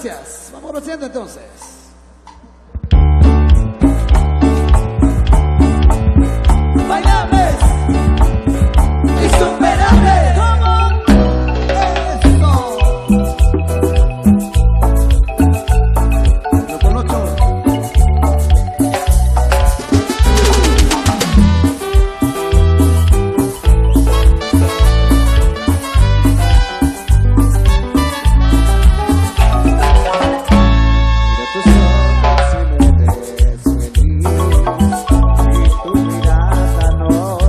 gracias. Vamos conociendo entonces. Bailables, insuperables. Tu mirada no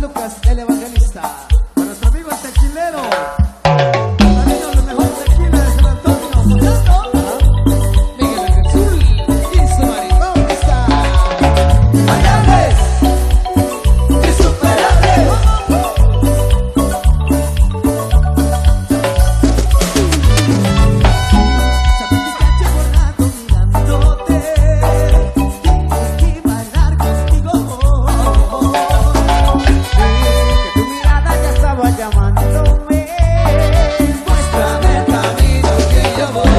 Lucas, el evangelista. Para nuestro amigo el tequilero. También los mejores tequiles de San Antonio. Miguel Ángel Zul y su maricón está. Bailales insuperables. Sacrificaste por rato mirándote y bailar contigo. Que tu mirada ya estaba llamándome. Muéstrame el camino que yo voy.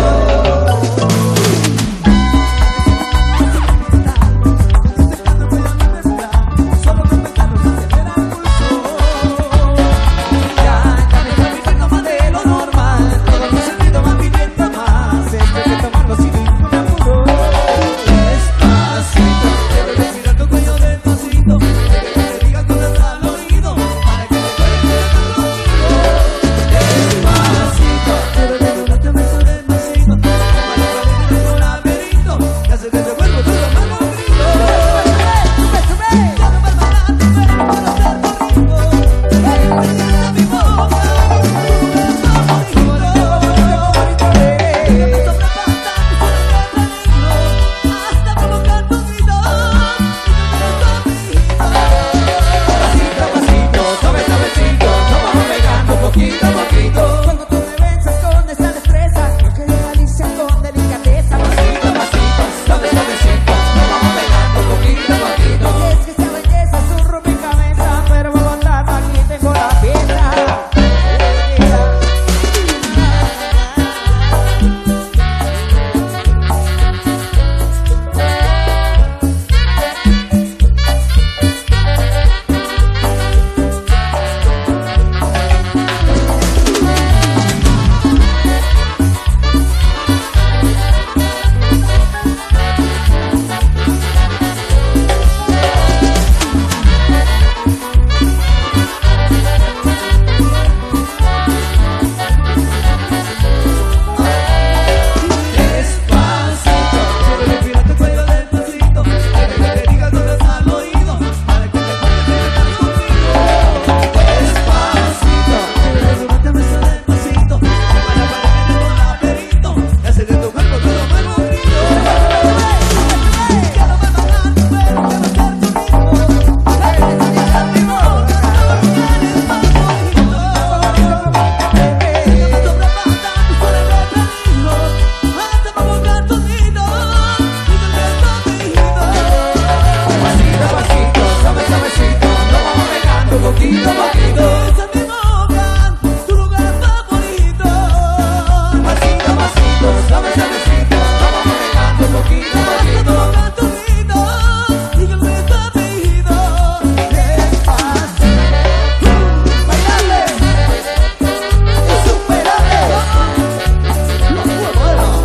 Solo con pensarlo se acelera el pulso. Ya me está viviendo más de lo normal. Todos mis sentidos van pidiendo más. Esto hay que tomarlo sin ningún apuro. Despacito, quiero respirar tu cuello despacito. Quiero que te diga cosas al oído para que te puedas quedar conmigo. Despacito, quiero regalarte un beso despacito. Para salir de tu laberinto y hacer que te vuelva todo más bonito. Poquito a poquito, cuando tú me besas con esa destreza, yo que realiza con delicadeza. Pasito a pasito, suave suavecito, nos vamos pegando poquito a poquito. Y es que esa belleza es un rompecabezas, pero vamos a andar, aquí tengo la pieza. Despacito, quiero respirar tu cuello despacito. Quiero que te diga cosas al oído para que te puedas quedar conmigo. Despacito, quiero regalarte un beso despacito. Para parar en el laberinto y hacer de tu cuerpo todo más bonito. Quiero ver bailar, pero quiero ser tu ritmo. Para que te enseñes mi boca, porque eres más bonito. Me sobrepasa tu cerebro peligro. Hasta provocar tu oído y tu gesto fingido. Pasito a pasito, suave suavecito, nos vamos pegando poquito a poquito. Esa es mi boca, tu lugar favorito. Pasito a pasito, suave suavecito, nos vamos pegando poquito a poquito. Hasta provocar tu oído y tu gesto fingido. Despacito, bailales insuperables. Los huevos.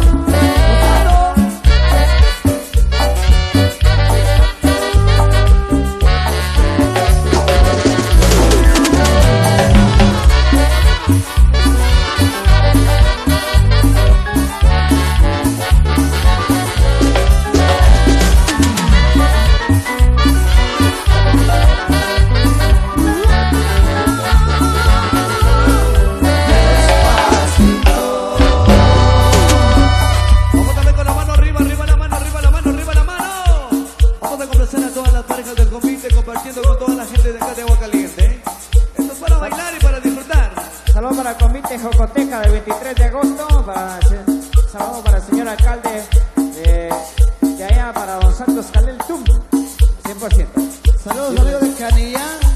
Vamos también con la mano arriba, arriba la mano, arriba la mano, arriba la mano. Vamos a complacer a todas las parejas del convite, compartiendo con toda la gente de acá de Agua Caliente. Esto es para bailar y para disfrutar. Saludos para el convite Jocoteca del 23 de agosto. Saludos para el señor alcalde de allá, para don Santos Calel Tum. 100%. Saludos amigos de Canillán.